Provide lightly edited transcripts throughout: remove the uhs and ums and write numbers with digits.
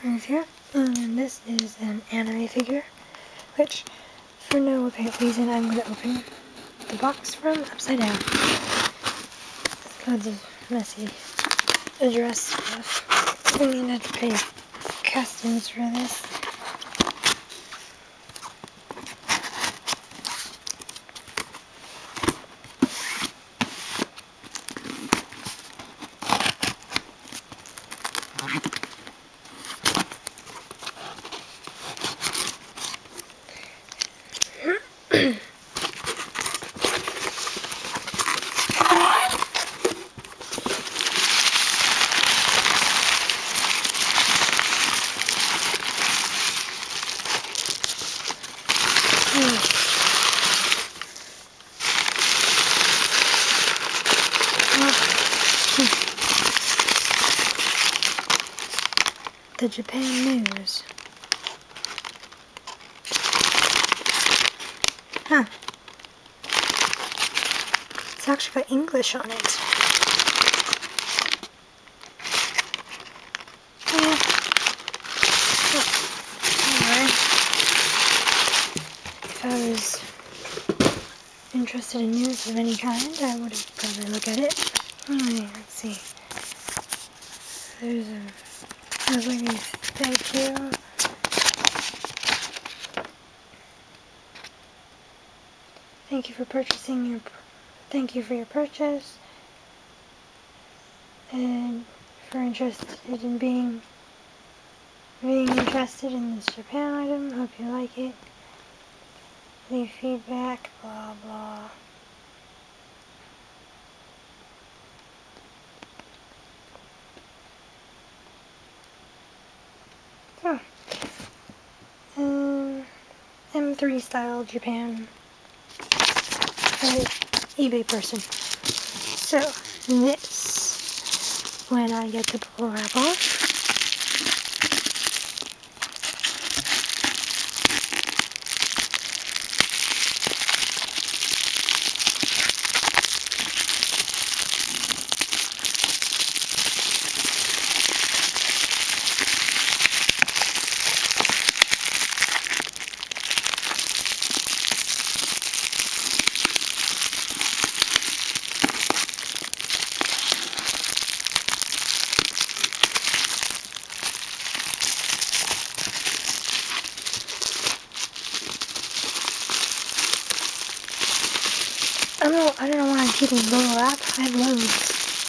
Friends here, and this is an anime figure, which, for no apparent reason, I'm going to open the box from upside down. There's loads of messy address stuff. We need to pay customs for this. The Japan News. Huh. It's actually got English on it. Yeah. Anyway. If I was interested in news of any kind, I would have probably looked at it. Anyway, let's see. There's like a thank you. Thank you for your purchase, and for interested in being interested in this Japan item. Hope you like it. Leave feedback, blah blah. So, M3 style Japan eBay person. So this, when I get the bubble wrap off, I don't know why I'm keeping bubble wrap. I have loads.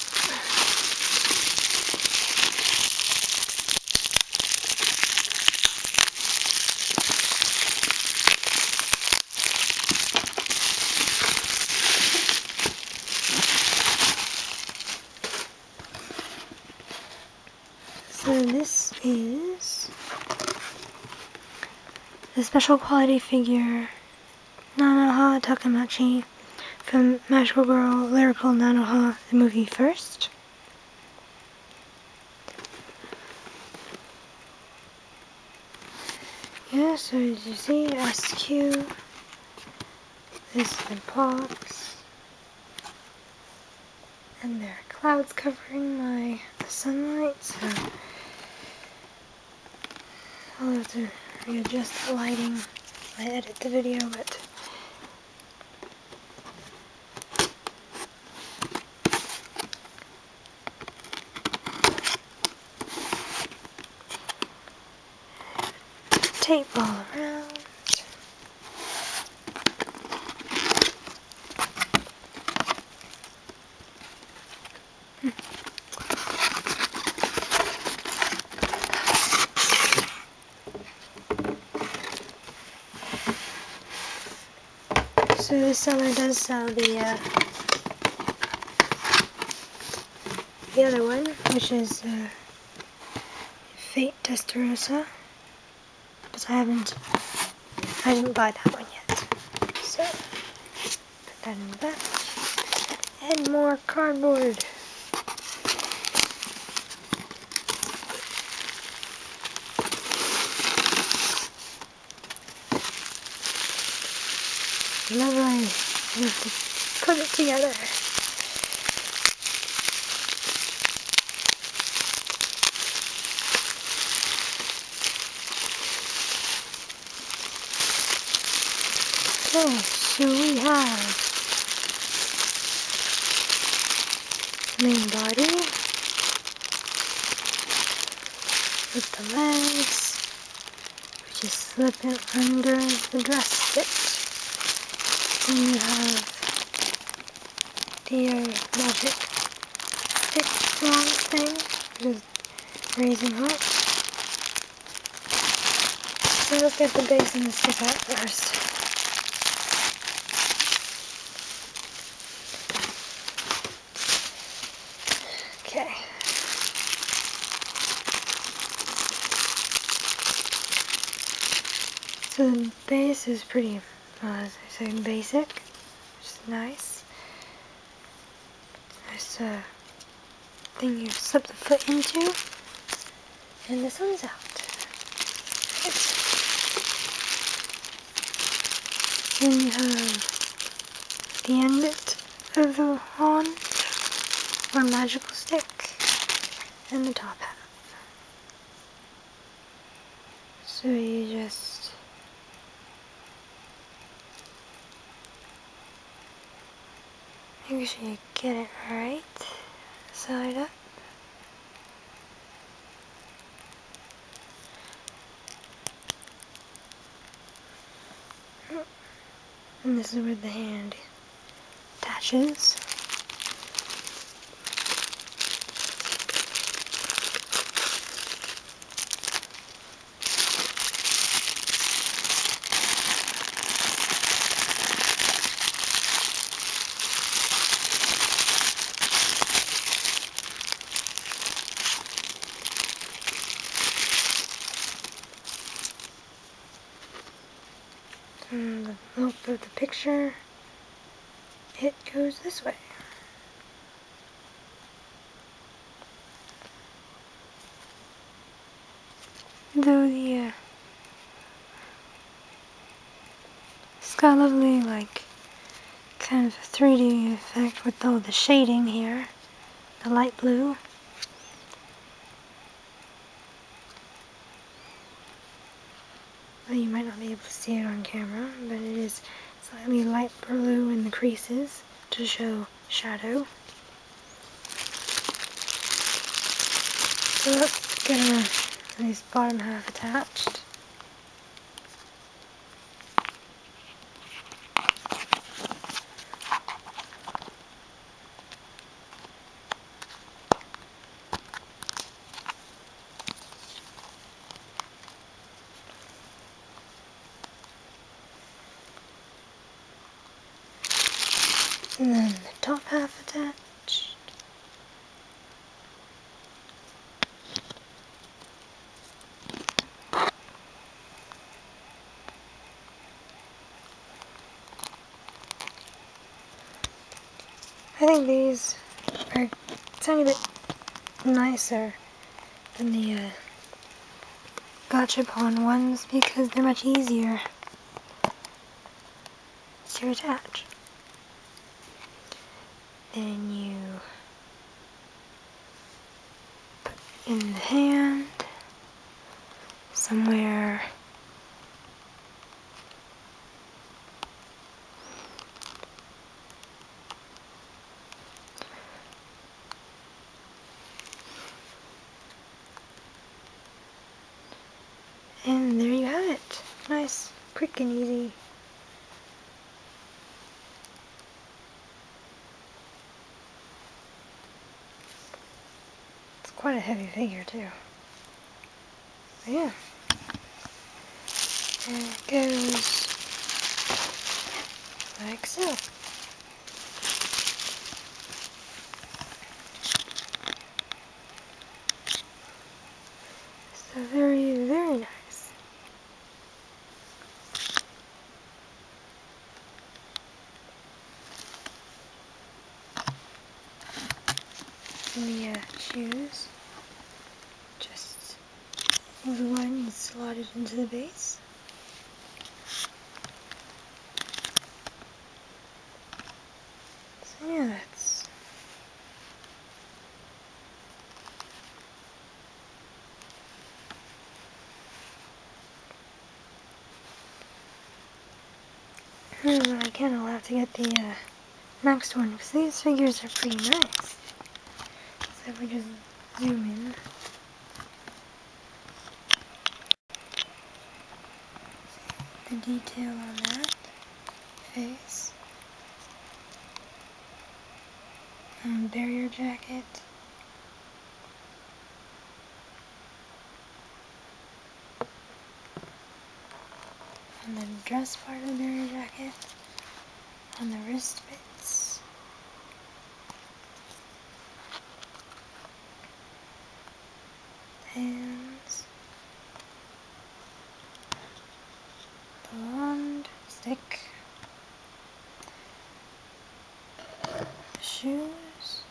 So this is the special quality figure Nanoha Takamachi from Magical Girl Lyrical Nanoha, the movie first. Yeah, so as you see, SQ, this is the box, and there are clouds covering the sunlight, so I'll have to readjust the lighting when I edit the video, but tape all around. So this seller does sell the other one, which is Fate Testarossa, but I didn't buy that one yet. So put that in the back. And more cardboard. Lovely. You have to put it together. Okay, so we have the main body with the legs, which is slipping under the dress stitch. Then you have the magic stick long thing, which is raising hook. So let's get the base and the stick out first. Okay. So the base is pretty, as I say, basic, which is nice. Nice thing you slip the foot into, and this one's out. Then you have the end of the wand, or magical stick, and the top half. So you just make sure you get it right side up. And this is where the hand attaches. And the look of the picture, it goes this way. Though it's got a lovely, like, kind of 3D effect with all the shading here, the light blue. Well, you might not be able to see it on camera, but it is slightly light blue in the creases to show shadow. So let's get at least bottom half attached. And then the top half attached. I think these are a tiny bit nicer than the Gachapon ones because they're much easier to attach. Then you put in the hand somewhere and there you have it. Nice, quick and easy. It's quite a heavy figure too. But yeah. And it goes like so. So very, very nice. And the shoes, just the one is slotted into the base. So yeah, that's I kind of have to get the next one because these figures are pretty nice. So if we just zoom in. The detail on that face. Barrier jacket. On the dress part of the barrier jacket. On the wrist bits. Hands. The wand. Stick. The shoes.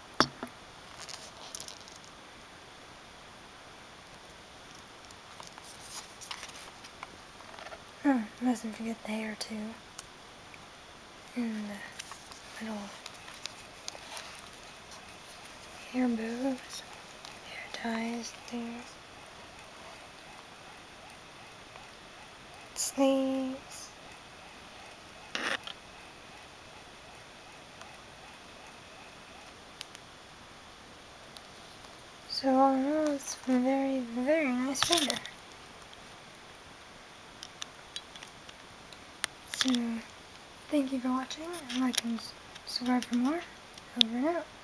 Oh, mustn't forget the hair too. And the little hair bows, hair ties, things. Sleeves. So all in all, it's a very, very nice figure. So, thank you for watching, and like and subscribe for more. Over and out.